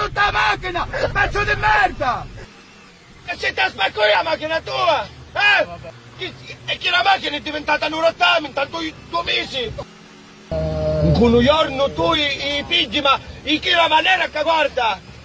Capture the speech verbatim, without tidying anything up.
tutta la macchina, pezzo di merda! E se ti spacco io la macchina tua, eh? E che la macchina è diventata un rottame in tanto due mesi! Un giorno tu i, i piggi, ma in che la maniera che guarda!